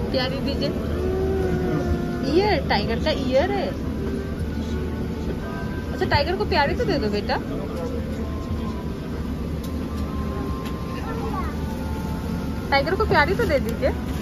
प्यारी दीजिए। Year, tiger का ईयर है। अच्छा टाइगर को प्यारी तो दे दो बेटा। टाइगर को प्यारी तो दे दीजिए।